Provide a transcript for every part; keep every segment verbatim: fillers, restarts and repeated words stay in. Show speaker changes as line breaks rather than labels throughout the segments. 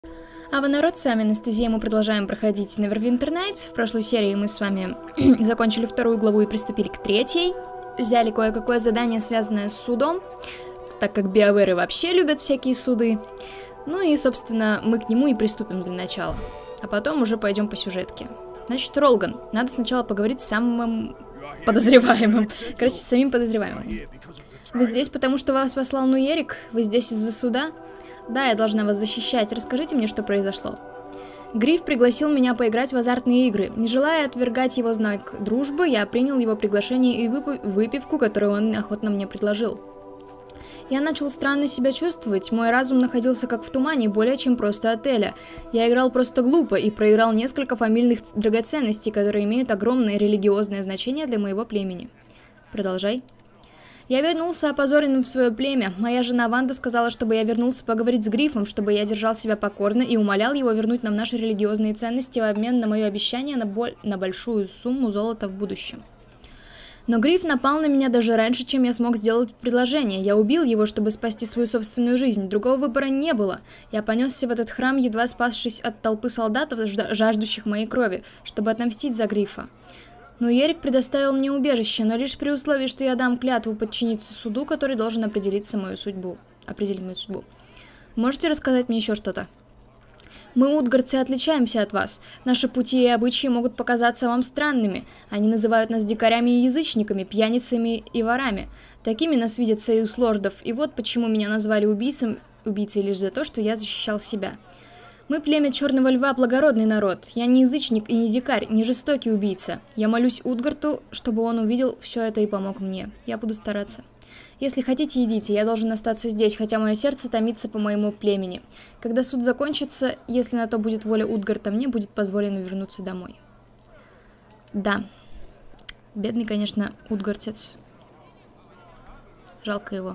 А вы, народ, с вами Анастасия, мы продолжаем проходить Neverwinter Nights. В прошлой серии мы с вами закончили вторую главу и приступили к третьей. Взяли кое-какое задание, связанное с судом, так как биоверы вообще любят всякие суды. Ну и, собственно, мы к нему и приступим для начала. А потом уже пойдем по сюжетке. Значит, Ролган, надо сначала поговорить с самым подозреваемым. Короче, с самим подозреваемым. Вы здесь, потому что вас послал Нуерик? Вы здесь из-за суда? Да, я должна вас защищать. Расскажите мне, что произошло. Гриф пригласил меня поиграть в азартные игры. Не желая отвергать его знак дружбы, я принял его приглашение и вып выпивку, которую он охотно мне предложил. Я начал странно себя чувствовать. Мой разум находился как в тумане, более чем просто отеля. Я играл просто глупо и проиграл несколько фамильных драгоценностей, которые имеют огромное религиозное значение для моего племени. Продолжай. Я вернулся опозоренным в свое племя. Моя жена Ванда сказала, чтобы я вернулся поговорить с Грифом, чтобы я держал себя покорно и умолял его вернуть нам наши религиозные ценности в обмен на мое обещание на, боль... на большую сумму золота в будущем. Но Гриф напал на меня даже раньше, чем я смог сделать предложение. Я убил его, чтобы спасти свою собственную жизнь. Другого выбора не было. Я понесся в этот храм, едва спасшись от толпы солдатов, жаждущих моей крови, чтобы отомстить за Грифа. Нуерик предоставил мне убежище, но лишь при условии, что я дам клятву подчиниться суду, который должен определиться мою судьбу. Определить мою судьбу. Можете рассказать мне еще что-то? Мы, утгорцы, отличаемся от вас. Наши пути и обычаи могут показаться вам странными. Они называют нас дикарями и язычниками, пьяницами и ворами. Такими нас видят союз лордов, и вот почему меня назвали убийцем, убийцей лишь за то, что я защищал себя. Мы племя Черного Льва, благородный народ. Я не язычник и не дикарь, не жестокий убийца. Я молюсь Утгарту, чтобы он увидел все это и помог мне. Я буду стараться. Если хотите, идите, я должен остаться здесь, хотя мое сердце томится по моему племени. Когда суд закончится, если на то будет воля Утгарта, мне будет позволено вернуться домой. Да. Бедный, конечно, утгартец. Жалко его.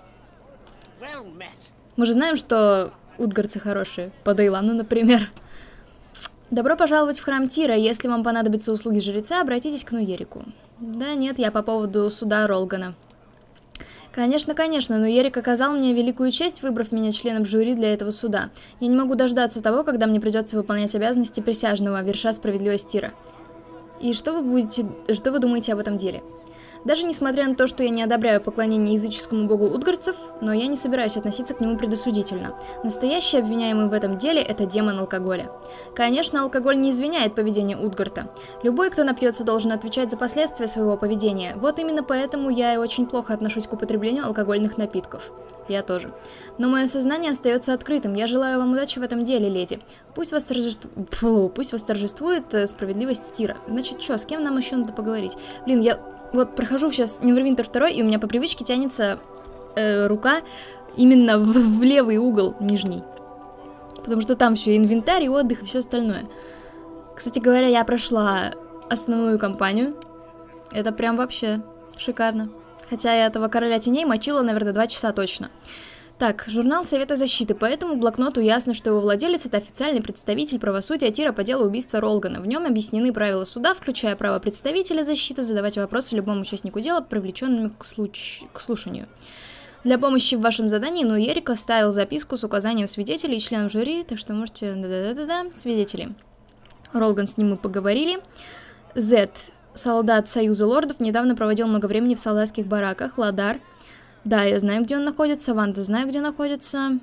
Мы же знаем, что утгорцы хорошие. По Дейлану, например. Добро пожаловать в храм Тира. Если вам понадобятся услуги жреца, обратитесь к Нуерику. Да нет, я по поводу суда Ролгана. Конечно, конечно, Нуерик оказал мне великую честь, выбрав меня членом жюри для этого суда. Я не могу дождаться того, когда мне придется выполнять обязанности присяжного, верша справедливость Тира. И что вы будете... Что вы думаете об этом деле? Даже несмотря на то, что я не одобряю поклонение языческому богу утгорцев, но я не собираюсь относиться к нему предосудительно. Настоящий обвиняемый в этом деле – это демон алкоголя. Конечно, алкоголь не извиняет поведение Утгарта. Любой, кто напьется, должен отвечать за последствия своего поведения. Вот именно поэтому я и очень плохо отношусь к употреблению алкогольных напитков. Я тоже. Но мое сознание остается открытым. Я желаю вам удачи в этом деле, леди. Пусть восторжеству... Фу, пусть восторжествует э, справедливость Тира. Значит, что, с кем нам еще надо поговорить? Блин, я... Вот прохожу сейчас Neverwinter два, и у меня по привычке тянется э, рука именно в, в левый угол нижний. Потому что там все инвентарь, и отдых, и все остальное. Кстати говоря, я прошла основную кампанию. Это прям вообще шикарно. Хотя я этого короля теней мочила, наверное, два часа точно. Так, журнал Совета Защиты. По этому блокноту ясно, что его владелец — это официальный представитель правосудия Тира по делу убийства Ролгана. В нем объяснены правила суда, включая право представителя защиты задавать вопросы любому участнику дела, привлеченному к, случ... к слушанию. Для помощи в вашем задании Нуерик оставил записку с указанием свидетелей и членов жюри, так что можете... Да-да-да-да-да, свидетели. Ролган, с ним мы поговорили. Зет, солдат Союза Лордов, недавно проводил много времени в солдатских бараках. Ладар. Да, я знаю, где он находится. Ванда, знаю, где находится.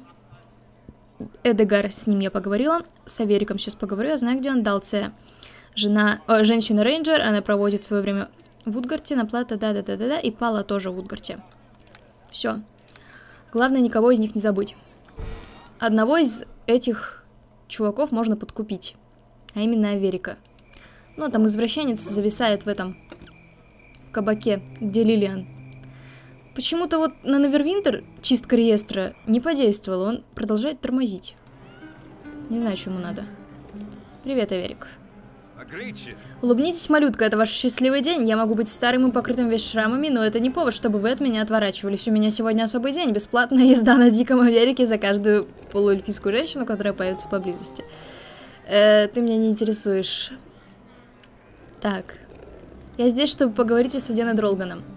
Эдегар, с ним я поговорила. С Авериком сейчас поговорю, я знаю, где он. Далция. Жена... О, женщина-рейнджер, она проводит свое время в Утгарте. Наплата, да-да-да-да-да. И Пала тоже в Утгарте. Все. Главное, никого из них не забыть. Одного из этих чуваков можно подкупить. А именно Аверика. Ну, там извращенец зависает в этом... В кабаке, где Лилиан. Почему-то вот на Neverwinter чистка реестра не подействовала, он продолжает тормозить. Не знаю, что ему надо. Привет, Аверик. Улыбнитесь, малютка, это ваш счастливый день. Я могу быть старым и покрытым весь шрамами, но это не повод, чтобы вы от меня отворачивались. У меня сегодня особый день, бесплатная езда на диком Аверике за каждую полуэльфийскую женщину, которая появится поблизости. Э, ты меня не интересуешь. Так. Я здесь, чтобы поговорить о суде над Ролганом.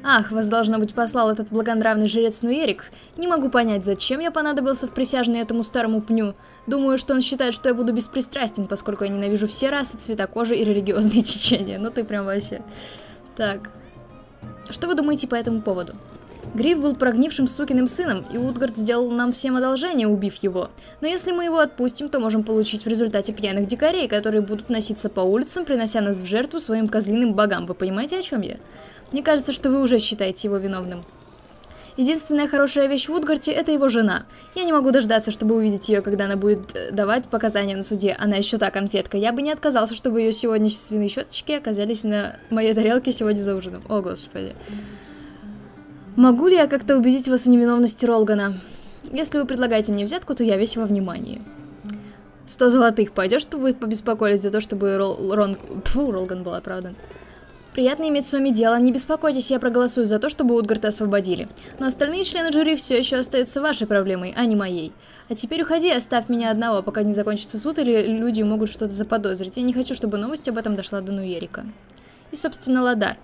Ах, вас, должно быть, послал этот благонравный жрец Нуерик. Не могу понять, зачем я понадобился в присяжный этому старому пню. Думаю, что он считает, что я буду беспристрастен, поскольку я ненавижу все расы, цвета кожи и религиозные течения. Ну ты прям вообще... Так. Что вы думаете по этому поводу? Гриф был прогнившим сукиным сыном, и Утгард сделал нам всем одолжение, убив его. Но если мы его отпустим, то можем получить в результате пьяных дикарей, которые будут носиться по улицам, принося нас в жертву своим козлиным богам. Вы понимаете, о чем я? Мне кажется, что вы уже считаете его виновным. Единственная хорошая вещь в Утгарте — это его жена. Я не могу дождаться, чтобы увидеть ее, когда она будет давать показания на суде. Она еще та конфетка. Я бы не отказался, чтобы ее сегодняшние щеточки оказались на моей тарелке сегодня за ужином. О, господи. Могу ли я как-то убедить вас в невиновности Ролгана? Если вы предлагаете мне взятку, то я весь во внимании. Сто золотых пойдешь, чтобы вы побеспокоились за то, чтобы Рол... Рон... Фу, Ролган был оправдан. Приятно иметь с вами дело. Не беспокойтесь, я проголосую за то, чтобы Утгарта освободили. Но остальные члены жюри все еще остаются вашей проблемой, а не моей. А теперь уходи, оставь меня одного, пока не закончится суд, или люди могут что-то заподозрить. Я не хочу, чтобы новость об этом дошла до Нуерика. И, собственно, Ладар.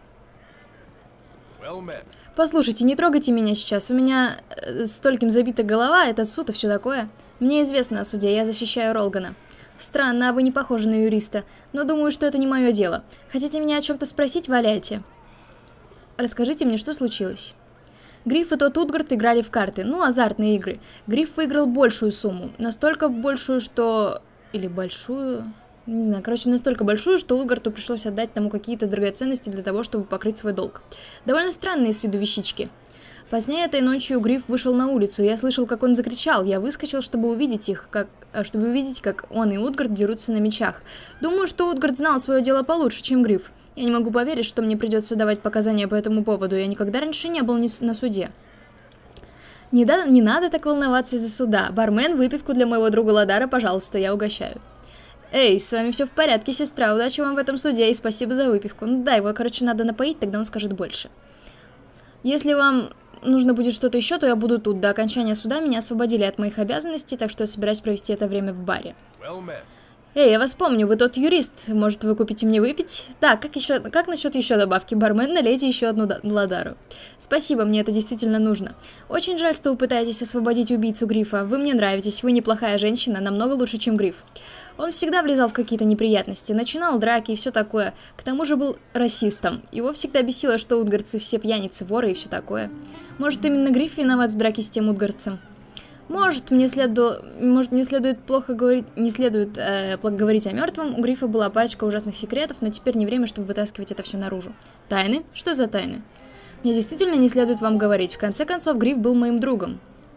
Послушайте, не трогайте меня сейчас. У меня э, стольким забита голова, этот суд и все такое. Мне известно о суде, я защищаю Ролгана. Странно, а вы не похожи на юриста, но думаю, что это не мое дело. Хотите меня о чем-то спросить? Валяйте. Расскажите мне, что случилось. Гриф и тот Утгард играли в карты, ну, азартные игры. Гриф выиграл большую сумму, настолько большую, что... Или большую... Не знаю, короче, настолько большую, что Утгарту пришлось отдать тому какие-то драгоценности для того, чтобы покрыть свой долг. Довольно странные с виду вещички. Позднее этой ночью Гриф вышел на улицу, и я слышал, как он закричал. Я выскочил, чтобы увидеть их, как... чтобы увидеть, как он и Утгард дерутся на мечах. Думаю, что Утгард знал свое дело получше, чем Гриф. Я не могу поверить, что мне придется давать показания по этому поводу. Я никогда раньше не был на суде. Не, да... не надо так волноваться из-за суда. Бармен, выпивку для моего друга Ладара, пожалуйста, я угощаю. Эй, с вами все в порядке, сестра. Удачи вам в этом суде и спасибо за выпивку. Ну да, его, короче, надо напоить, тогда он скажет больше. Если вам нужно будет что-то еще, то я буду тут. До окончания суда меня освободили от моих обязанностей, так что я собираюсь провести это время в баре. Эй, я вас помню, вы тот юрист. Может, вы купите мне выпить? Да, как еще, как насчет еще добавки? Бармен, налейте еще одну Ладару. Спасибо, мне это действительно нужно. Очень жаль, что вы пытаетесь освободить убийцу Грифа. Вы мне нравитесь, вы неплохая женщина, намного лучше, чем Гриф. Он всегда влезал в какие-то неприятности, начинал драки и все такое. К тому же был расистом. Его всегда бесило, что утгардцы все пьяницы, воры и все такое. Может, именно Гриф виноват в драке с тем утгардцем? Может, мне следу... Может, не следует плохо говорить... Не следует э, плохо говорить о мертвом. У Грифа была парочка ужасных секретов, но теперь не время, чтобы вытаскивать это все наружу. Тайны? Что за тайны? Мне действительно не следует вам говорить. В конце концов, Гриф был моим другом.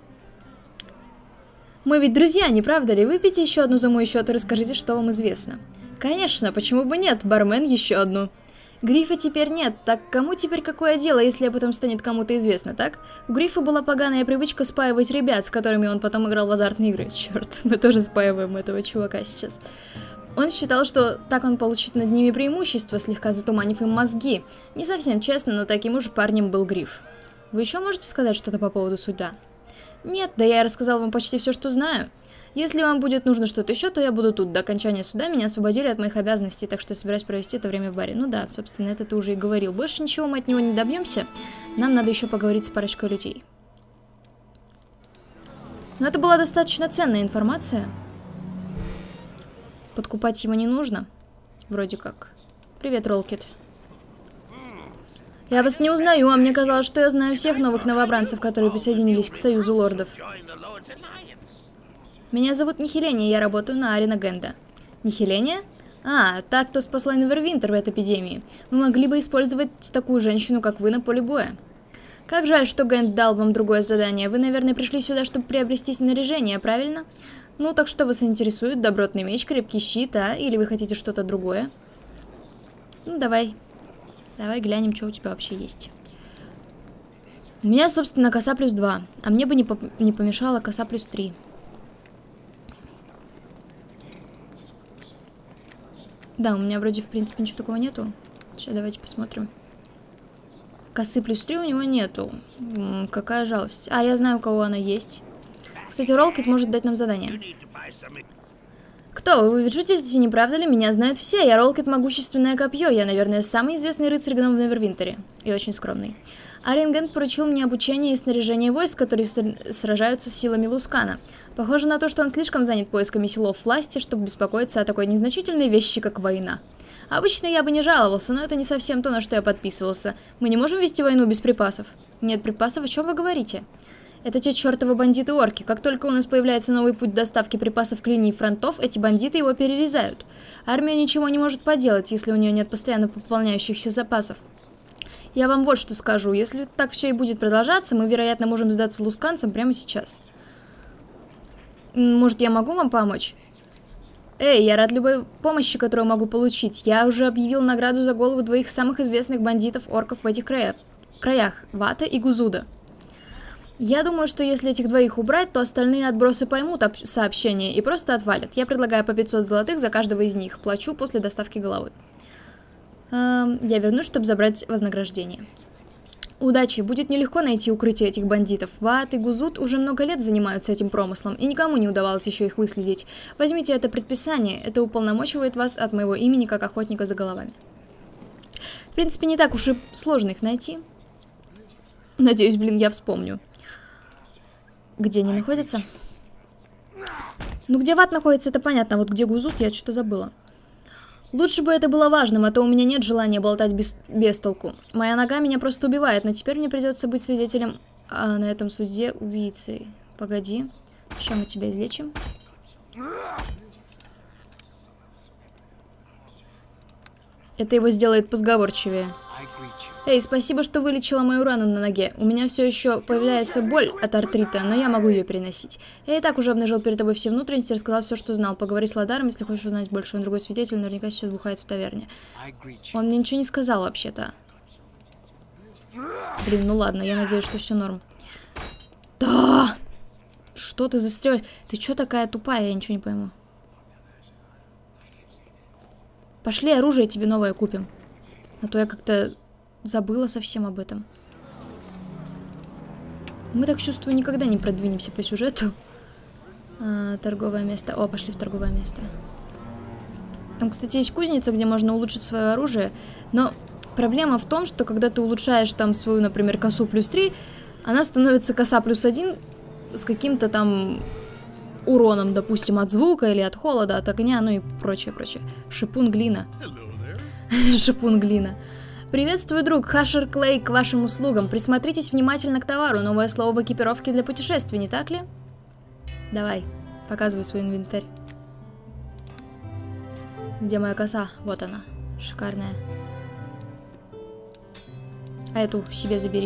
Мы ведь друзья, не правда ли? Выпейте еще одну за мой счет и расскажите, что вам известно. Конечно, почему бы нет? Бармен, еще одну. Грифа теперь нет, так кому теперь какое дело, если об этом станет кому-то известно, так? У Грифа была поганая привычка спаивать ребят, с которыми он потом играл в азартные игры. Черт, мы тоже спаиваем этого чувака сейчас. Он считал, что так он получит над ними преимущество, слегка затуманив им мозги. Не совсем честно, но таким уж парнем был Гриф. Вы еще можете сказать что-то по поводу суда? Нет, да я рассказал вам почти все, что знаю. Если вам будет нужно что-то еще, то я буду тут. До окончания суда меня освободили от моих обязанностей, так что я собираюсь провести это время в баре. Ну да, собственно, это ты уже и говорил. Больше ничего мы от него не добьемся. Нам надо еще поговорить с парочкой людей. Но это была достаточно ценная информация. Подкупать его не нужно. Вроде как. Привет, Ролкет. Я вас не узнаю, а мне казалось, что я знаю всех новых новобранцев, которые присоединились к Союзу Лордов. Меня зовут Нихиления, я работаю на Арина Генда. Нихиления? А, та, кто спасла Невервинтер в этой эпидемии. Мы могли бы использовать такую женщину, как вы, на поле боя. Как жаль, что Генд дал вам другое задание. Вы, наверное, пришли сюда, чтобы приобрести снаряжение, правильно? Ну, так что вас интересует? Добротный меч, крепкий щит, а? Или вы хотите что-то другое? Ну, давай. Давай глянем, что у тебя вообще есть. У меня, собственно, коса плюс два. А мне бы не, по не помешала коса плюс три. Да, у меня вроде, в принципе, ничего такого нету. Сейчас давайте посмотрим. Косы плюс три у него нету. М-м, какая жалость. А, я знаю, у кого она есть. Кстати, Ролкет может дать нам задание. Кто вы? Вы ведь шутите, не правда ли? Меня знают все. Я Ролкет, могущественное копье. Я, наверное, самый известный рыцарь гном в Невервинтере. И очень скромный. Арингент поручил мне обучение и снаряжение войск, которые сражаются с силами Лускана. Похоже на то, что он слишком занят поисками силов власти, чтобы беспокоиться о такой незначительной вещи, как война. Обычно я бы не жаловался, но это не совсем то, на что я подписывался. Мы не можем вести войну без припасов. Нет припасов? О чем вы говорите? Это те чертовы бандиты-орки. Как только у нас появляется новый путь доставки припасов к линии фронтов, эти бандиты его перерезают. Армия ничего не может поделать, если у нее нет постоянно пополняющихся запасов. Я вам вот что скажу. Если так все и будет продолжаться, мы, вероятно, можем сдаться лусканцам прямо сейчас. Может, я могу вам помочь? Эй, я рад любой помощи, которую могу получить. Я уже объявил награду за голову двоих самых известных бандитов-орков в этих краях. краях Вата и Гузуда. Я думаю, что если этих двоих убрать, то остальные отбросы поймут сообщение и просто отвалят. Я предлагаю по пятьсот золотых за каждого из них. Плачу после доставки головы. Эм, я вернусь, чтобы забрать вознаграждение. Удачи. Будет нелегко найти укрытие этих бандитов. Ваат и Гузуд уже много лет занимаются этим промыслом, и никому не удавалось еще их выследить. Возьмите это предписание. Это уполномочивает вас от моего имени как охотника за головами. В принципе, не так уж и сложно их найти. Надеюсь, блин, я вспомню. Где они находятся? Ну, где Ват находится, это понятно. Вот где Гузуд, я что-то забыла. Лучше бы это было важным, а то у меня нет желания болтать без, без толку. Моя нога меня просто убивает, но теперь мне придется быть свидетелем а, на этом суде убийцей. Погоди. Сейчас мы тебя излечим. Это его сделает позговорчивее. Эй, спасибо, что вылечила мою рану на ноге. У меня все еще появляется боль от артрита, но я могу ее переносить. Я и так уже обнажил перед тобой все внутренности, рассказал все, что знал. Поговори с Ладаром, если хочешь узнать больше. Он другой свидетель, наверняка сейчас бухает в таверне. Он мне ничего не сказал вообще-то. Блин, ну ладно, я надеюсь, что все норм. Да! Что ты застреваешь? Ты что такая тупая? Я ничего не пойму. Пошли, оружие тебе новое купим. А то я как-то забыла совсем об этом. Мы, так чувствую, никогда не продвинемся по сюжету. А, торговое место. О, пошли в торговое место. Там, кстати, есть кузница, где можно улучшить свое оружие. Но проблема в том, что когда ты улучшаешь там свою, например, косу плюс три, она становится коса плюс один с каким-то там уроном, допустим, от звука или от холода, от огня, ну и прочее, прочее. Шипун глина. Шипун глина. Приветствую, друг. Хашер Клей к вашим услугам. Присмотритесь внимательно к товару. Новое слово в экипировке для путешествий, не так ли? Давай, показывай свой инвентарь. Где моя коса? Вот она. Шикарная. А эту себе забери.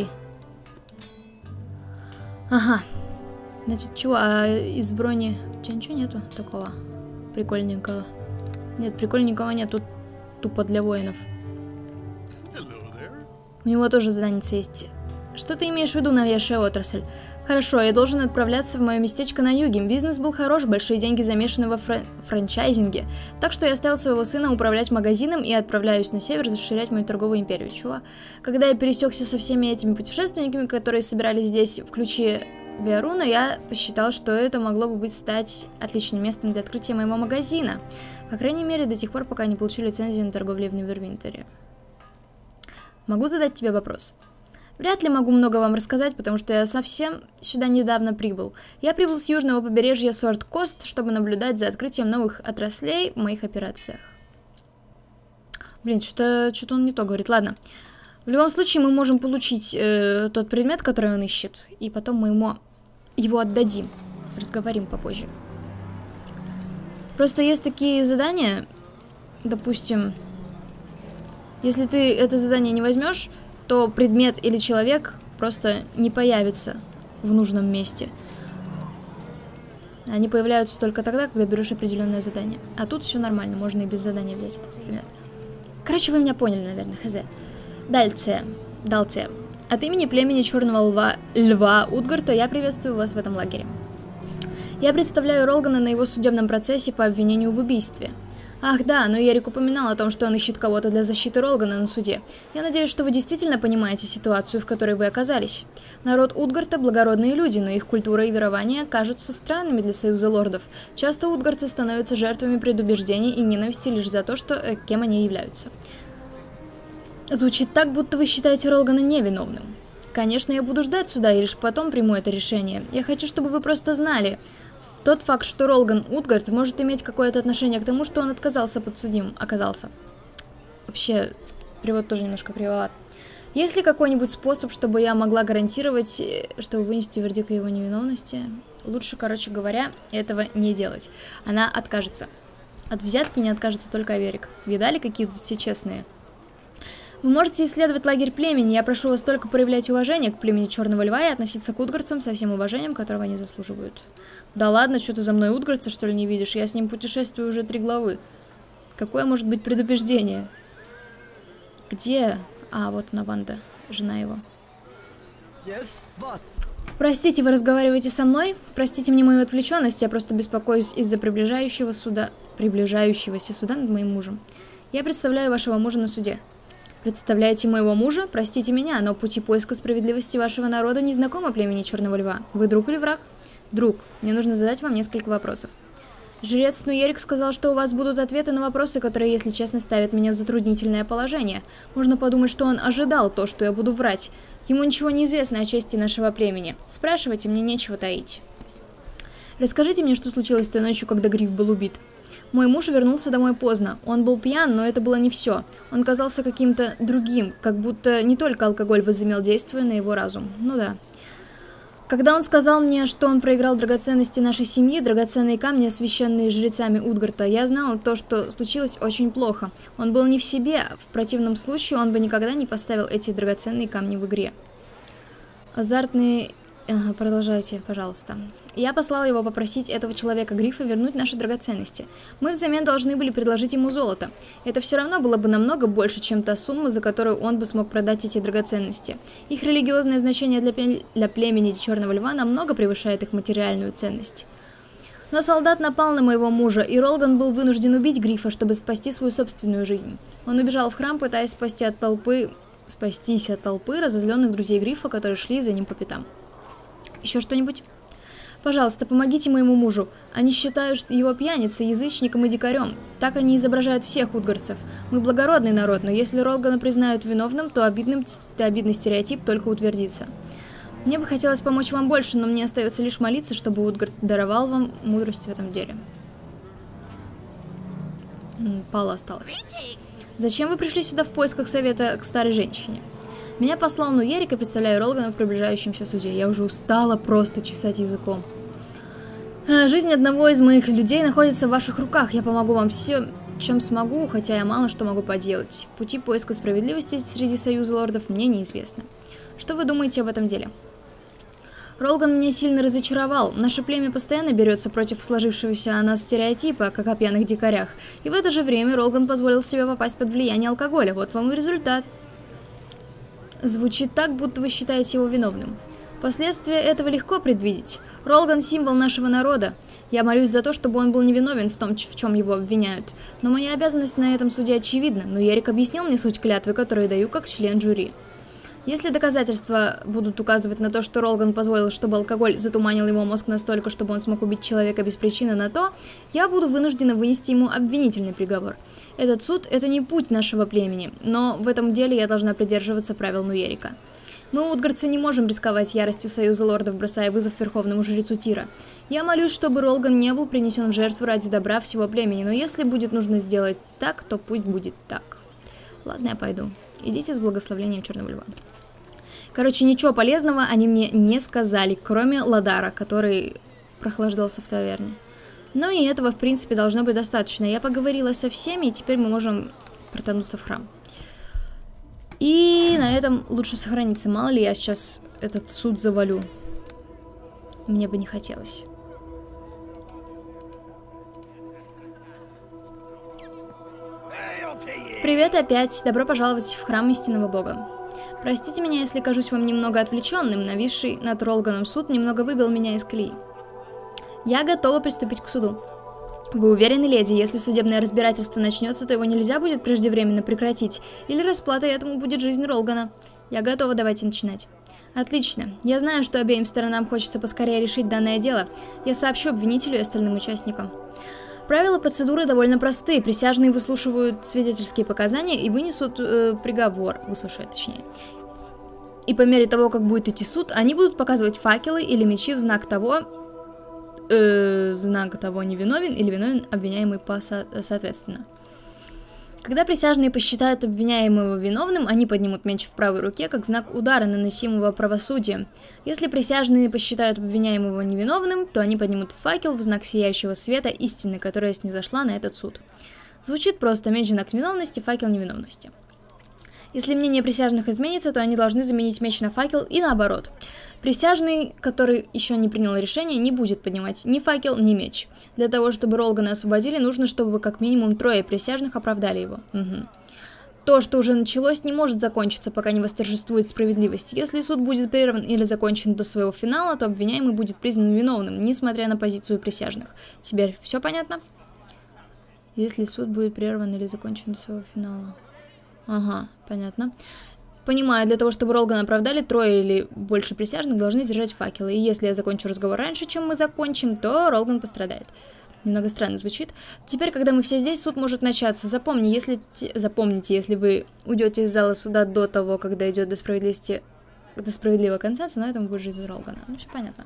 Ага. Значит, чего? А из брони... У тебя ничего нету такого прикольненького? Нет, прикольненького нет. Тут тупо для воинов. У него тоже задание есть. Что ты имеешь в виду, новейшая отрасль? Хорошо, я должен отправляться в мое местечко на юге. Бизнес был хорош, большие деньги замешаны во фран франчайзинге. Так что я оставил своего сына управлять магазином и отправляюсь на север расширять мою торговую империю. Чего? Когда я пересекся со всеми этими путешественниками, которые собирались здесь в ключе Виаруна, я посчитал, что это могло бы быть стать отличным местом для открытия моего магазина. По крайней мере, до тех пор, пока не получу лицензию на торговлю в Невервинтере. Могу задать тебе вопрос? Вряд ли могу много вам рассказать, потому что я совсем сюда недавно прибыл. Я прибыл с южного побережья Сорт-Кост, чтобы наблюдать за открытием новых отраслей в моих операциях. Блин, что-то что-то он не то говорит. Ладно. В любом случае, мы можем получить э, тот предмет, который он ищет, и потом мы ему его отдадим. Разговорим попозже. Просто есть такие задания, допустим... Если ты это задание не возьмешь, то предмет или человек просто не появится в нужном месте. Они появляются только тогда, когда берешь определенное задание. А тут все нормально, можно и без задания взять этот предмет. Короче, вы меня поняли, наверное, хз. Дальше. Дальше. От имени племени Черного Льва, Льва Утгарта я приветствую вас в этом лагере. Я представляю Ролгана на его судебном процессе по обвинению в убийстве. Ах да, но Ерик упоминал о том, что он ищет кого-то для защиты Ролгана на суде. Я надеюсь, что вы действительно понимаете ситуацию, в которой вы оказались. Народ Утгарта – благородные люди, но их культура и верования кажутся странными для Союза Лордов. Часто утгартцы становятся жертвами предубеждений и ненависти лишь за то, что, э, кем они являются. Звучит так, будто вы считаете Ролгана невиновным. Конечно, я буду ждать суда и лишь потом приму это решение. Я хочу, чтобы вы просто знали. Тот факт, что Ролган Утгард может иметь какое-то отношение к тому, что он отказался подсудим, оказался. Вообще, перевод тоже немножко кривоват. Есть ли какой-нибудь способ, чтобы я могла гарантировать, чтобы вынести вердикт о его невиновности? Лучше, короче говоря, этого не делать. Она откажется. От взятки не откажется только Аверик. Видали, какие тут все честные? Вы можете исследовать лагерь племени. Я прошу вас только проявлять уважение к племени Черного Льва и относиться к утгорцам со всем уважением, которого они заслуживают. Да ладно, что ты за мной утгорца, что ли, не видишь? Я с ним путешествую уже три главы. Какое может быть предупреждение? Где... А, вот она, Ванда, жена его.
Yes, what?
Простите, вы разговариваете со мной? Простите мне мою отвлеченность, я просто беспокоюсь из-за приближающего суда... приближающегося суда над моим мужем. Я представляю вашего мужа на суде. Представляете моего мужа? Простите меня, но пути поиска справедливости вашего народа не знакомы племени Черного Льва. Вы друг или враг? Друг. Мне нужно задать вам несколько вопросов. Жрец Нуерик сказал, что у вас будут ответы на вопросы, которые, если честно, ставят меня в затруднительное положение. Можно подумать, что он ожидал то, что я буду врать. Ему ничего не известно о чести нашего племени. Спрашивайте, мне нечего таить. Расскажите мне, что случилось той ночью, когда Гриф был убит. Мой муж вернулся домой поздно. Он был пьян, но это было не все. Он казался каким-то другим, как будто не только алкоголь возымел действие на его разум. Ну да. Когда он сказал мне, что он проиграл драгоценности нашей семьи, драгоценные камни, освященные жрецами Утгарта, я знала то, что случилось очень плохо. Он был не в себе, в противном случае он бы никогда не поставил эти драгоценные камни в игре. Азартные... Ага, продолжайте, пожалуйста. Я послала его попросить этого человека Грифа вернуть наши драгоценности. Мы взамен должны были предложить ему золото. Это все равно было бы намного больше, чем та сумма, за которую он бы смог продать эти драгоценности. Их религиозное значение для, пле для племени Черного Льва намного превышает их материальную ценность. Но солдат напал на моего мужа, и Ролган был вынужден убить Грифа, чтобы спасти свою собственную жизнь. Он убежал в храм, пытаясь спасти от толпы... спастись от толпы разозленных друзей Грифа, которые шли за ним по пятам. Еще что-нибудь? Пожалуйста, помогите моему мужу. Они считают его пьяницей, язычником и дикарем. Так они изображают всех утгарцев. Мы благородный народ, но если Ролгана признают виновным, то обидным, то обидный стереотип только утвердится. Мне бы хотелось помочь вам больше, но мне остается лишь молиться, чтобы Утгард даровал вам мудрость в этом деле. Пала осталась. Зачем вы пришли сюда в поисках совета к старой женщине? Меня послал Нуерик, и представляю Ролгана в приближающемся суде. Я уже устала просто чесать языком. Жизнь одного из моих людей находится в ваших руках. Я помогу вам всем, чем смогу, хотя я мало что могу поделать. Пути поиска справедливости среди Союза Лордов мне неизвестны. Что вы думаете об этом деле? Ролган меня сильно разочаровал. Наше племя постоянно берется против сложившегося о нас стереотипа, как о пьяных дикарях. И в это же время Ролган позволил себе попасть под влияние алкоголя. Вот вам и результат. Звучит так, будто вы считаете его виновным. Последствия этого легко предвидеть. Ролган – символ нашего народа. Я молюсь за то, чтобы он был невиновен в том, в чем его обвиняют. Но моя обязанность на этом суде очевидна. Но Ярик объяснил мне суть клятвы, которую даю как член жюри. Если доказательства будут указывать на то, что Ролган позволил, чтобы алкоголь затуманил его мозг настолько, чтобы он смог убить человека без причины на то, я буду вынуждена вынести ему обвинительный приговор. Этот суд – это не путь нашего племени, но в этом деле я должна придерживаться правил Нуерика. Мы, утгарцы, не можем рисковать яростью Союза Лордов, бросая вызов Верховному Жрецу Тира. Я молюсь, чтобы Ролган не был принесен в жертву ради добра всего племени, но если будет нужно сделать так, то пусть будет так. Ладно, я пойду. Идите с благословением Черного Льва. Короче, ничего полезного они мне не сказали, кроме Ладара, который прохлаждался в таверне. Ну и этого, в принципе, должно быть достаточно. Я поговорила со всеми, и теперь мы можем протонуться в храм. И на этом лучше сохраниться. Мало ли я сейчас этот суд завалю. Мне бы не хотелось. Привет опять. Добро пожаловать в храм истинного бога. Простите меня, если кажусь вам немного отвлеченным, нависший над Ролганом суд немного выбил меня из колеи. Я готова приступить к суду. Вы уверены, леди, если судебное разбирательство начнется, то его нельзя будет преждевременно прекратить, или расплатой этому будет жизнь Ролгана? Я готова, давайте начинать. Отлично. Я знаю, что обеим сторонам хочется поскорее решить данное дело. Я сообщу обвинителю и остальным участникам. Правила процедуры довольно простые. Присяжные выслушивают свидетельские показания и вынесут э, приговор. Выслушают, точнее. И по мере того, как будет идти суд, они будут показывать факелы или мечи в знак того, э, в знак того, невиновен или виновен обвиняемый по со соответственно. Когда присяжные посчитают обвиняемого виновным, они поднимут меч в правой руке, как знак удара, наносимого правосудием. Если присяжные посчитают обвиняемого невиновным, то они поднимут факел в знак сияющего света истины, которая снизошла на этот суд. Звучит просто: меч — знак виновности, факел — невиновности. Если мнение присяжных изменится, то они должны заменить меч на факел и наоборот. Присяжный, который еще не принял решение, не будет поднимать ни факел, ни меч. Для того, чтобы Ролгана освободили, нужно, чтобы как минимум трое присяжных оправдали его. Угу. То, что уже началось, не может закончиться, пока не восторжествует справедливость. Если суд будет прерван или закончен до своего финала, то обвиняемый будет признан виновным, несмотря на позицию присяжных. Теперь все понятно? Если суд будет прерван или закончен до своего финала. Ага, понятно. Понимаю, для того, чтобы Ролгана оправдали, трое или больше присяжных должны держать факелы. И если я закончу разговор раньше, чем мы закончим, то Ролган пострадает. Немного странно звучит. Теперь, когда мы все здесь, суд может начаться. Запомни, если Запомните, если вы уйдете из зала суда до того, когда идет до справедливости, до справедливого конца, на этом будет жизнь Ролгана. Ну, все понятно.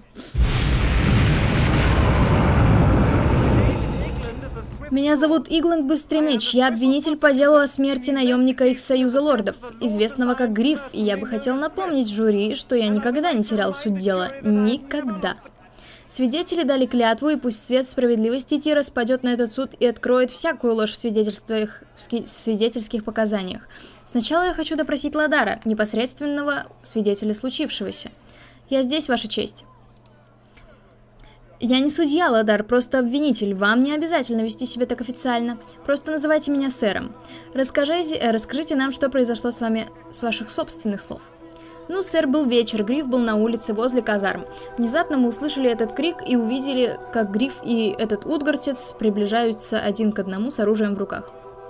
Меня зовут Игленд Быстремеч, я обвинитель по делу о смерти наемника их Союза Лордов, известного как Гриф, и я бы хотел напомнить жюри, что я никогда не терял суть дела. Никогда. Свидетели дали клятву, и пусть свет справедливости Тира спадет на этот суд и откроет всякую ложь в свидетельствах, в свидетельских показаниях. Сначала я хочу допросить Ладара, непосредственного свидетеля случившегося. Я здесь, Ваша честь. Я не судья, Ладар, просто обвинитель. Вам не обязательно вести себя так официально. Просто называйте меня сэром. Расскажите, э, расскажите нам, что произошло с вами с ваших собственных слов. Ну, сэр, был вечер, Гриф был на улице возле казарм. Внезапно мы услышали этот крик и увидели, как Гриф и этот утгартец приближаются один к одному с оружием в руках.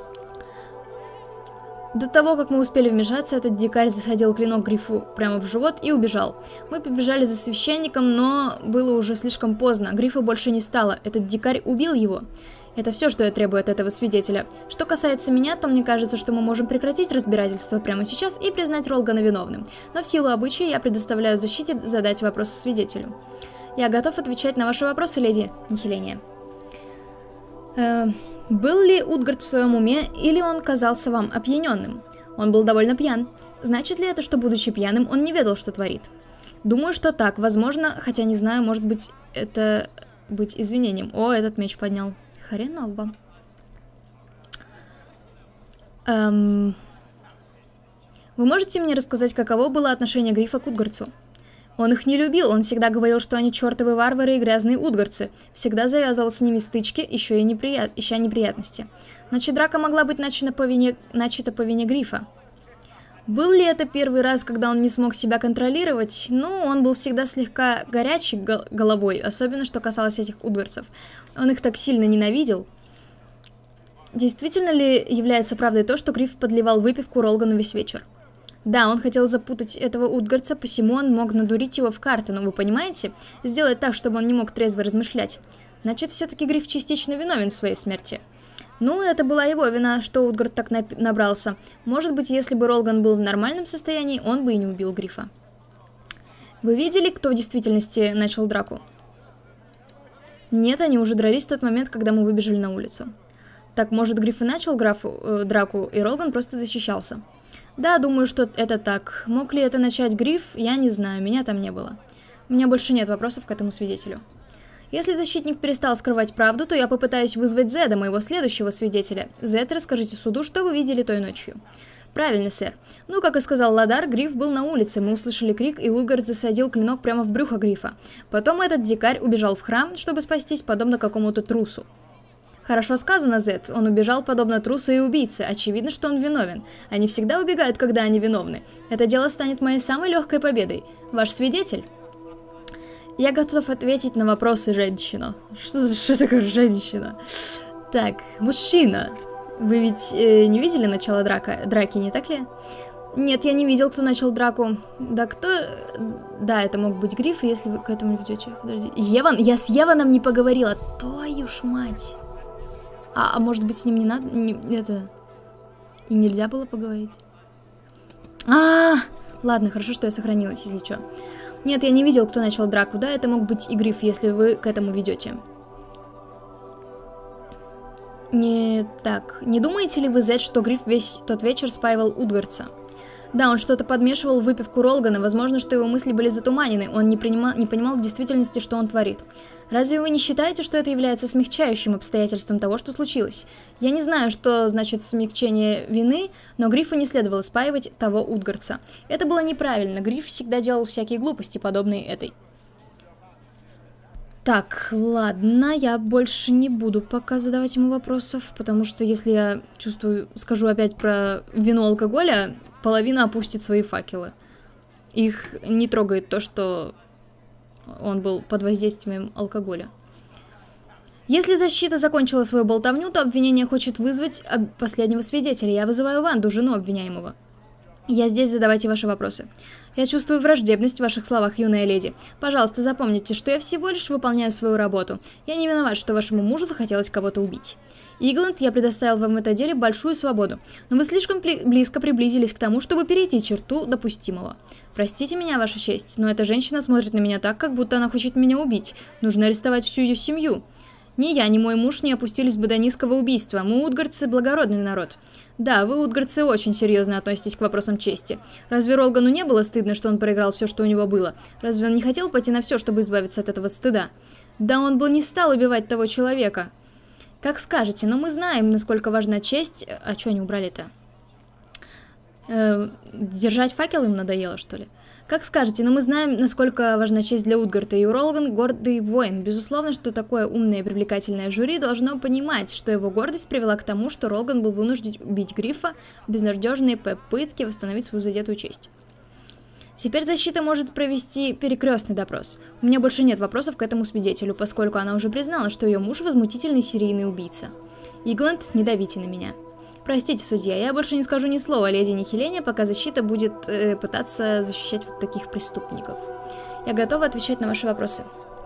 До того, как мы успели вмешаться, этот дикарь засадил клинок Грифу прямо в живот и убежал. Мы побежали за священником, но было уже слишком поздно. Грифа больше не стало. Этот дикарь убил его. Это все, что я требую от этого свидетеля. Что касается меня, то мне кажется, что мы можем прекратить разбирательство прямо сейчас и признать Ролгана виновным. Но в силу обычая я предоставляю защите задать вопросы свидетелю. Я готов отвечать на ваши вопросы, леди Нихиления. Э, был ли Утгард в своем уме, или он казался вам опьяненным? Он был довольно пьян. Значит ли это, что, будучи пьяным, он не ведал, что творит? Думаю, что так. Возможно, хотя не знаю, может быть, это быть извинением. О, этот меч поднял. Хреново. Эм... Вы можете мне рассказать, каково было отношение Грифа к Утгардцу? Он их не любил, он всегда говорил, что они чертовы варвары и грязные утгардцы. Всегда завязывал с ними стычки, еще и неприят... ища неприятности. Значит, драка могла быть начата по вине... начата по вине Грифа. Был ли это первый раз, когда он не смог себя контролировать? Ну, он был всегда слегка горячий гол головой, особенно что касалось этих утгардцев. Он их так сильно ненавидел. Действительно ли является правдой то, что Гриф подливал выпивку Ролгану весь вечер? Да, он хотел запутать этого утгардца, посему он мог надурить его в карты, но вы понимаете? Сделать так, чтобы он не мог трезво размышлять. Значит, все-таки Гриф частично виновен в своей смерти. Ну, это была его вина, что Утгард так набрался. Может быть, если бы Ролган был в нормальном состоянии, он бы и не убил Грифа. Вы видели, кто в действительности начал драку? Нет, они уже дрались в тот момент, когда мы выбежали на улицу. Так, может, Гриф и начал графу, э, драку, и Ролган просто защищался? Да, думаю, что это так. Мог ли это начать Гриф, я не знаю, меня там не было. У меня больше нет вопросов к этому свидетелю. Если защитник перестал скрывать правду, то я попытаюсь вызвать Зеда, моего следующего свидетеля. Зед, расскажите суду, что вы видели той ночью. Правильно, сэр. Ну, как и сказал Ладар, Гриф был на улице, мы услышали крик, и Утгард засадил клинок прямо в брюхо Грифа. Потом этот дикарь убежал в храм, чтобы спастись, подобно какому-то трусу. Хорошо сказано, Зед. Он убежал подобно трусу и убийце. Очевидно, что он виновен. Они всегда убегают, когда они виновны. Это дело станет моей самой легкой победой. Ваш свидетель? Я готов ответить на вопросы, женщина. Что, что такое женщина? Так, мужчина. Вы ведь э, не видели начало драка, драки, не так ли? Нет, я не видел, кто начал драку. Да кто... Да, это мог быть Гриф, если вы к этому ведете. Подожди. Еван? Я с Еваном не поговорила. Твою ж мать. А, а может быть, с ним не надо... Не, это... И нельзя было поговорить? А, -а, -а Ладно, хорошо, что я сохранилась, если что. Нет, я не видел, кто начал драку. Да, это мог быть и Гриф, если вы к этому ведете. Не так. Не думаете ли вы, Зед, что Гриф весь тот вечер спаивал Утгардса? Да, он что-то подмешивал в выпивку Ролгана, возможно, что его мысли были затуманены, он не, принима... не понимал в действительности, что он творит. Разве вы не считаете, что это является смягчающим обстоятельством того, что случилось? Я не знаю, что значит смягчение вины, но Грифу не следовало спаивать того Утгардса. Это было неправильно, Гриф всегда делал всякие глупости, подобные этой. Так, ладно, я больше не буду пока задавать ему вопросов, потому что если я чувствую, скажу опять про вино алкоголя, половина опустит свои факелы. Их не трогает то, что он был под воздействием алкоголя. Если защита закончила свою болтовню, то обвинение хочет вызвать последнего свидетеля. Я вызываю Ванду, жену обвиняемого. Я здесь, задавайте ваши вопросы. Я чувствую враждебность в ваших словах, юная леди. Пожалуйста, запомните, что я всего лишь выполняю свою работу. Я не виноват, что вашему мужу захотелось кого-то убить. Игланд, я предоставил вам в этом деле большую свободу, но вы слишком близко приблизились к тому, чтобы перейти черту допустимого. Простите меня, ваша честь, но эта женщина смотрит на меня так, как будто она хочет меня убить. Нужно арестовать всю ее семью. Ни я, ни мой муж не опустились бы до низкого убийства. Мы, утгардцы, благородный народ. Да, вы, утгардцы, очень серьезно относитесь к вопросам чести. Разве Ролгану не было стыдно, что он проиграл все, что у него было? Разве он не хотел пойти на все, чтобы избавиться от этого стыда? Да он бы не стал убивать того человека. Как скажете, но мы знаем, насколько важна честь... А что они убрали-то? Э, держать факел им надоело, что ли? Как скажете, но мы знаем, насколько важна честь для Утгарда, и Ролган гордый воин. Безусловно, что такое умное и привлекательное жюри должно понимать, что его гордость привела к тому, что Ролган был вынужден убить Грифа в безнадежной попытке восстановить свою задетую честь. Теперь защита может провести перекрестный допрос. У меня больше нет вопросов к этому свидетелю, поскольку она уже признала, что ее муж возмутительный серийный убийца. Игланд, не давите на меня. Простите, судья, я больше не скажу ни слова леди Нихилене, пока защита будет э, пытаться защищать вот таких преступников. Я готова отвечать на ваши вопросы.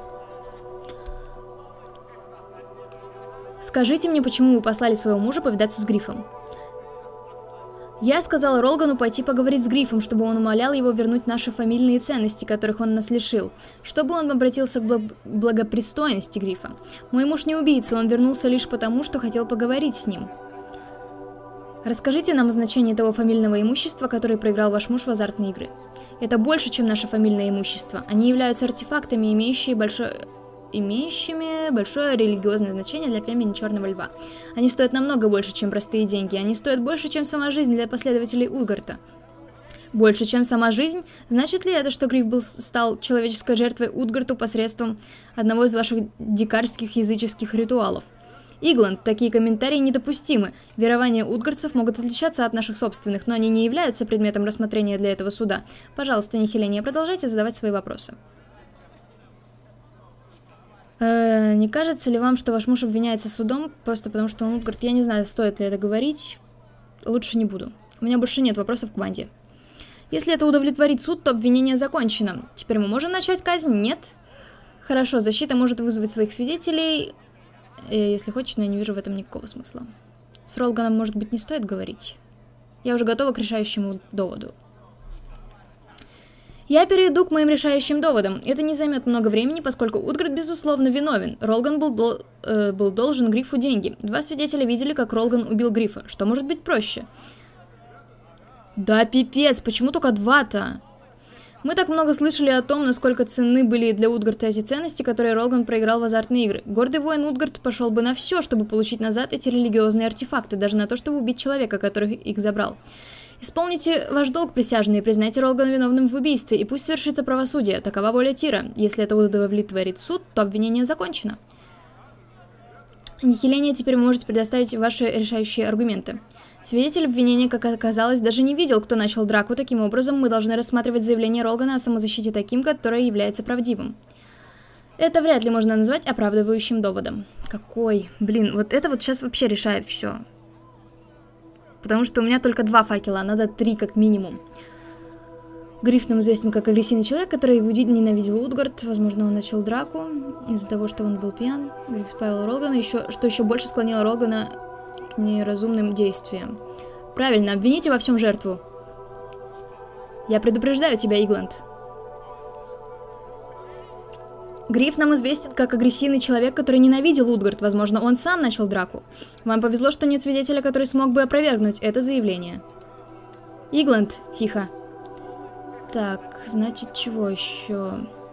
Скажите мне, почему вы послали своего мужа повидаться с Грифом? Я сказала Ролгану пойти поговорить с Грифом, чтобы он умолял его вернуть наши фамильные ценности, которых он нас лишил, чтобы он обратился к благ благопристойности Грифа. Мой муж не убийца, он вернулся лишь потому, что хотел поговорить с ним. Расскажите нам о значении того фамильного имущества, которое проиграл ваш муж в азартные игры. Это больше, чем наше фамильное имущество. Они являются артефактами, имеющие большое... имеющими большое религиозное значение для племени Черного Льва. Они стоят намного больше, чем простые деньги. Они стоят больше, чем сама жизнь для последователей Утгарда. Больше, чем сама жизнь? Значит ли это, что Гриф был, стал человеческой жертвой Утгарду посредством одного из ваших дикарских языческих ритуалов? Игланд, такие комментарии недопустимы. Верования утгардцев могут отличаться от наших собственных, но они не являются предметом рассмотрения для этого суда. Пожалуйста, Нихилене, продолжайте задавать свои вопросы. Э, не кажется ли вам, что ваш муж обвиняется судом просто потому, что он Утгард? Я не знаю, стоит ли это говорить. Лучше не буду. У меня больше нет вопросов к Ванде. Если это удовлетворит суд, то обвинение закончено. Теперь мы можем начать казнь? Нет? Хорошо, защита может вызвать своих свидетелей, э, если хочет, но я не вижу в этом никакого смысла. С Ролганом, может быть, не стоит говорить? Я уже готова к решающему доводу. Я перейду к моим решающим доводам. Это не займет много времени, поскольку Утгард, безусловно, виновен. Ролган был, дол э, был должен Грифу деньги. Два свидетеля видели, как Ролган убил Грифа. Что может быть проще? Да пипец, почему только два-то? Мы так много слышали о том, насколько ценны были для Утгарда эти ценности, которые Ролган проиграл в азартные игры. Гордый воин Утгард пошел бы на все, чтобы получить назад эти религиозные артефакты, даже на то, чтобы убить человека, который их забрал. Исполните ваш долг, присяжные, признайте Ролгана виновным в убийстве, и пусть свершится правосудие. Такова воля Тира. Если это удовлетворит суд, то обвинение закончено. Нихилене, теперь вы можете предоставить ваши решающие аргументы. Свидетель обвинения, как оказалось, даже не видел, кто начал драку. Таким образом, мы должны рассматривать заявление Ролгана о самозащите таким, которое является правдивым. Это вряд ли можно назвать оправдывающим доводом. Какой? Блин, вот это вот сейчас вообще решает все. Потому что у меня только два факела, а надо три как минимум. Гриф нам известен как агрессивный человек, который ненавидел Утгард. Возможно, он начал драку из-за того, что он был пьян. Гриф спаивал Ролгана, еще, что еще больше склонило Ролгана к неразумным действиям. Правильно, обвините во всем жертву. Я предупреждаю тебя, Игланд. Гриф нам известен как агрессивный человек, который ненавидел Утгард. Возможно, он сам начал драку. Вам повезло, что нет свидетеля, который смог бы опровергнуть это заявление. Игланд, тихо. Так, значит, чего еще?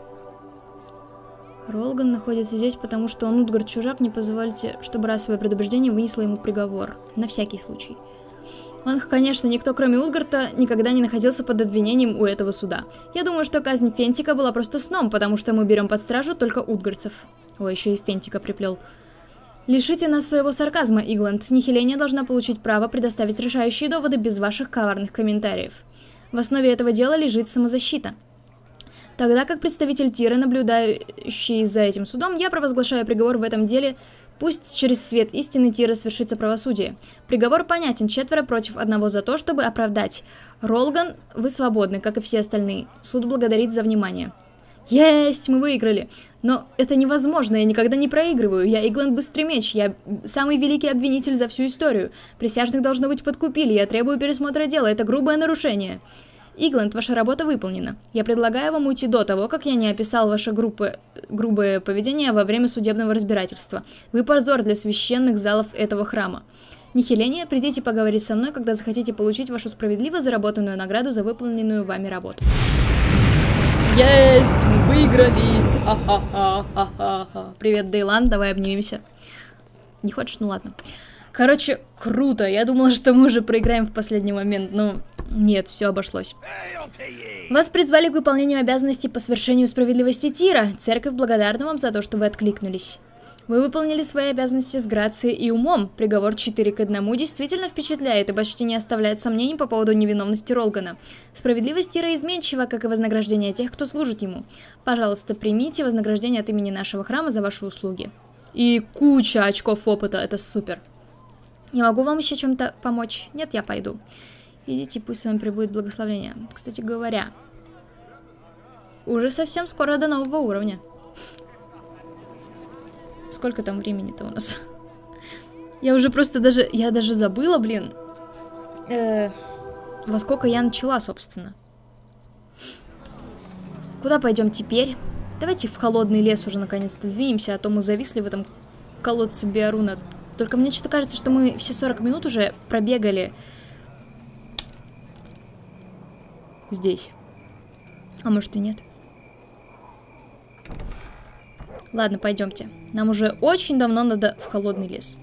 Ролган находится здесь, потому что он Утгард чужак. Не позвольте, чтобы расовое предубеждение вынесло ему приговор. На всякий случай. Он, конечно, никто, кроме Утгарда, никогда не находился под обвинением у этого суда. Я думаю, что казнь Фентика была просто сном, потому что мы берем под стражу только утгардцев. Ой, еще и Фентика приплел. Лишите нас своего сарказма, Игланд. Нихиления должна получить право предоставить решающие доводы без ваших коварных комментариев. В основе этого дела лежит самозащита. Тогда как представитель Тиры, наблюдающий за этим судом, я провозглашаю приговор в этом деле. Пусть через свет истины Тиры свершится правосудие. Приговор понятен, четверо против одного за то, чтобы оправдать. Ролган, вы свободны, как и все остальные. Суд благодарит за внимание. Есть, мы выиграли. Но это невозможно, я никогда не проигрываю. Я Игланд Быстрый-Меч, я самый великий обвинитель за всю историю. Присяжных, должно быть, подкупили, я требую пересмотра дела, это грубое нарушение. Игланд, ваша работа выполнена. Я предлагаю вам уйти до того, как я не описал ваше группы... грубое поведение во время судебного разбирательства. Вы позор для священных залов этого храма. Нихиления, придите поговорить со мной, когда захотите получить вашу справедливо заработанную награду за выполненную вами работу. Есть! Мы выиграли! Ха-ха-ха-ха-ха. Привет, Дейлан, давай обнимемся. Не хочешь? Ну ладно. Короче, круто. Я думала, что мы уже проиграем в последний момент, но нет, все обошлось. Вас призвали к выполнению обязанностей по свершению справедливости Тира. Церковь благодарна вам за то, что вы откликнулись. Вы выполнили свои обязанности с грацией и умом. Приговор четыре к одному действительно впечатляет и почти не оставляет сомнений по поводу невиновности Ролгана. Справедливость Тира изменчива, как и вознаграждение тех, кто служит ему. Пожалуйста, примите вознаграждение от имени нашего храма за ваши услуги. И куча очков опыта, это супер. Не могу вам еще чем-то помочь? Нет, я пойду. Идите, пусть с вами прибудет благословение. Кстати говоря, уже совсем скоро до нового уровня. Сколько там времени-то у нас? Я уже просто даже... Я даже забыла, блин. Э, во сколько я начала, собственно. Куда пойдем теперь? Давайте в холодный лес уже наконец-то двинемся, а то мы зависли в этом колодце Биаруна. Только мне что-то кажется, что мы все сорок минут уже пробегали здесь. А может и нет. Ладно, пойдемте. Нам уже очень давно надо в холодный лес.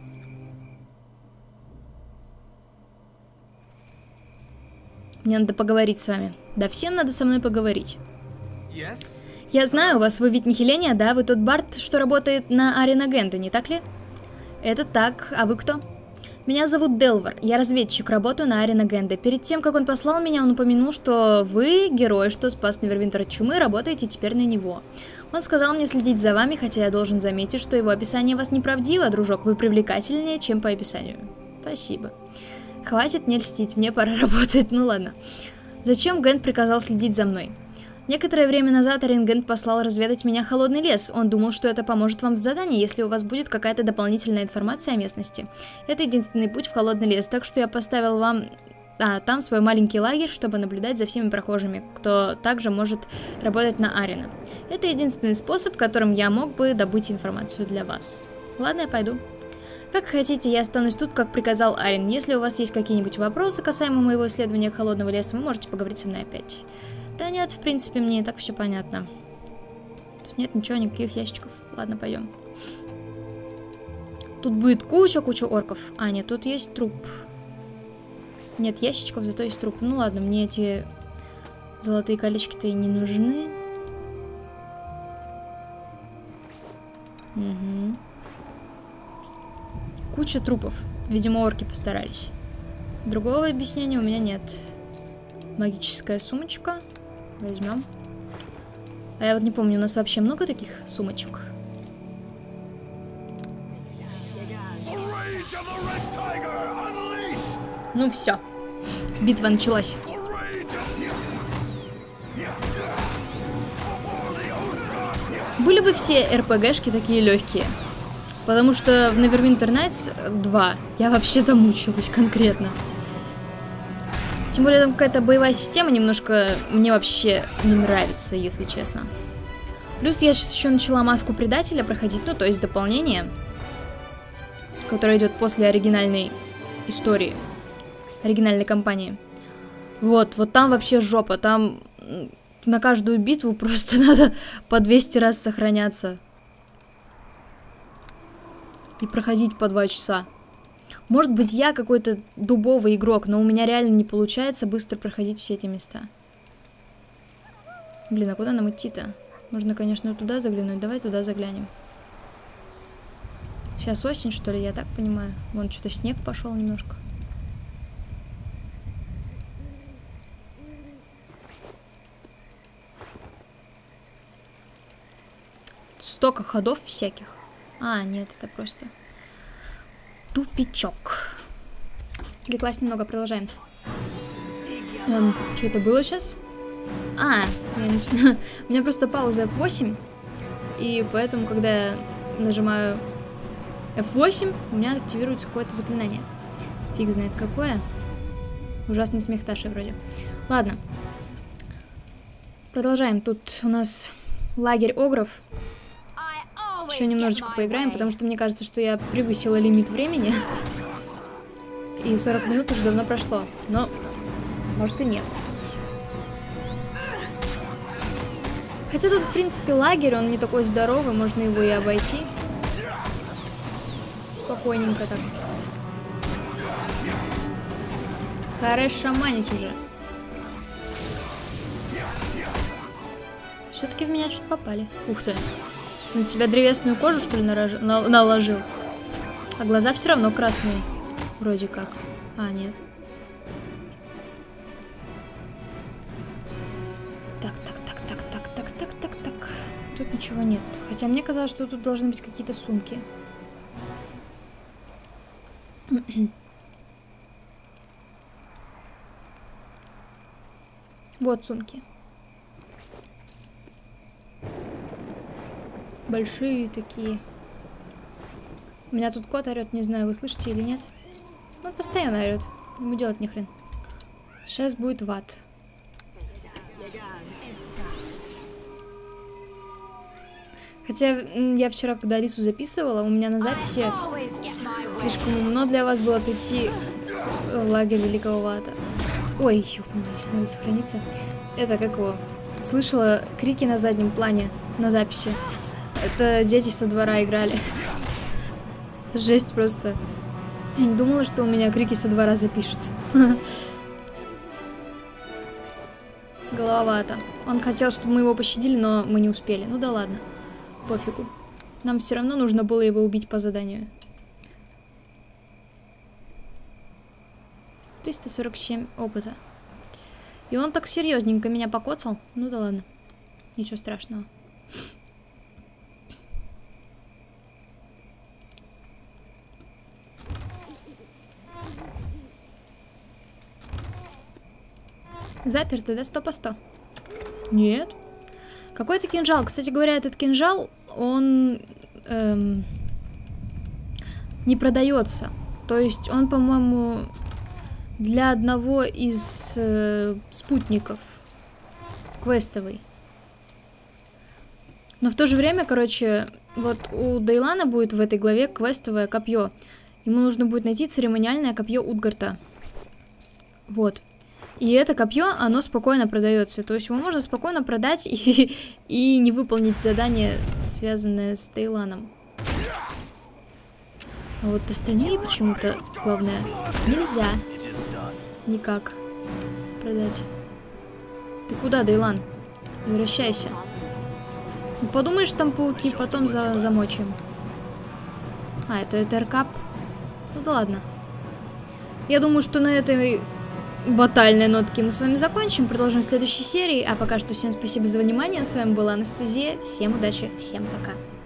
Мне надо поговорить с вами. Да, всем надо со мной поговорить. Yes. Я знаю вас, вы ведь Нихиления, да? Вы тот Барт, что работает на Арена Генда, не так ли? Это так, а вы кто? Меня зовут Делвар, я разведчик, работаю на Арена Генда. Перед тем, как он послал меня, он упомянул, что вы, герой, что спас Невервинтер от чумы, работаете теперь на него. Он сказал мне следить за вами, хотя я должен заметить, что его описание вас неправдиво, дружок. Вы привлекательнее, чем по описанию. Спасибо. Хватит мне льстить, мне пора работать, ну ладно. Зачем Генд приказал следить за мной? Некоторое время назад Арен Генд послал разведать меня холодный лес. Он думал, что это поможет вам в задании, если у вас будет какая-то дополнительная информация о местности. Это единственный путь в холодный лес, так что я поставил вам... А, там свой маленький лагерь, чтобы наблюдать за всеми прохожими, кто также может работать на Арена. Это единственный способ, которым я мог бы добыть информацию для вас. Ладно, я пойду. Как хотите, я останусь тут, как приказал Арен. Если у вас есть какие-нибудь вопросы касаемо моего исследования холодного леса, вы можете поговорить со мной опять. Да нет, в принципе, мне и так все понятно. Тут нет ничего, никаких ящичков. Ладно, пойдем. Тут будет куча-куча орков. А, нет, тут есть труп. Нет ящичков, зато есть труп. Ну ладно, мне эти золотые колечки-то и не нужны. Угу. Куча трупов. Видимо, орки постарались. Другого объяснения у меня нет. Магическая сумочка. Возьмем. А я вот не помню, у нас вообще много таких сумочек? Ну все. Битва началась. Были бы все эр пэ гэшки такие легкие. Потому что в Neverwinter Nights два я вообще замучилась конкретно. Тем более там какая-то боевая система немножко мне вообще не нравится, если честно. Плюс я сейчас еще начала маску предателя проходить, ну то есть дополнение, которое идет после оригинальной истории, оригинальной кампании. Вот, вот там вообще жопа, там на каждую битву просто надо по двести раз сохраняться. И проходить по два часа. Может быть, я какой-то дубовый игрок, но у меня реально не получается быстро проходить все эти места. Блин, а куда нам идти-то? Можно, конечно, туда заглянуть. Давай туда заглянем. Сейчас осень, что ли, я так понимаю. Вон что-то снег пошел немножко. Столько ходов всяких. А, нет, это просто тупичок. Отвлеклась немного, продолжаем. Эм, что это было сейчас? А, я начну... у меня просто пауза эф восемь. И поэтому, когда я нажимаю эф восемь, у меня активируется какое-то заклинание. Фиг знает какое. Ужасный смех Таши вроде. Ладно. Продолжаем. Тут у нас лагерь огров. Еще немножечко поиграем, потому что мне кажется, что я превысила лимит времени. И сорок минут уже давно прошло. Но, может и нет. Хотя тут, в принципе, лагерь, он не такой здоровый, можно его и обойти. Спокойненько так. Хорош шаманить уже. Все-таки в меня что-то попали. Ух ты. На себя древесную кожу, что ли, нараж... на... наложил? А глаза все равно красные. Вроде как. А, нет. Так, так, так, так, так, так, так, так, так. Тут ничего нет. Хотя мне казалось, что тут должны быть какие-то сумки. Вот сумки. Большие такие. У меня тут кот орет, не знаю, вы слышите или нет. Он постоянно орет. Ему делать нехрен. Сейчас будет ват. Хотя я вчера, когда Алису записывала, у меня на записи слишком умно для вас было прийти в лагерь Великого Вата. Ой, ёбнуть, надо сохраниться. Это как его? Слышала крики на заднем плане на записи. Это дети со двора играли. Жесть просто. Я не думала, что у меня крики со двора запишутся. Голововато. Он хотел, чтобы мы его пощадили, но мы не успели. Ну да ладно. Пофигу. Нам все равно нужно было его убить по заданию. триста сорок семь опыта. И он так серьезненько меня покоцал. Ну да ладно. Ничего страшного. Заперто, да? Сто по сто. Нет. Какой-то кинжал. Кстати говоря, этот кинжал, он эм, не продается. То есть он, по-моему, для одного из э, спутников. Квестовый. Но в то же время, короче, вот у Дейлана будет в этой главе квестовое копье. Ему нужно будет найти церемониальное копье Утгарта. Вот. И это копье, оно спокойно продается. То есть его можно спокойно продать и, и не выполнить задание, связанное с Дейланом. А вот остальные почему-то, главное, нельзя никак продать. Ты куда, Дейлан? Возвращайся. Ну, подумаешь, там пауки, потом за замочим. А, это Этеркап. Ну да ладно. Я думаю, что на этой батальной нотке мы с вами закончим. Продолжим в следующей серии. А пока что всем спасибо за внимание. С вами была Анастасия. Всем удачи, всем пока.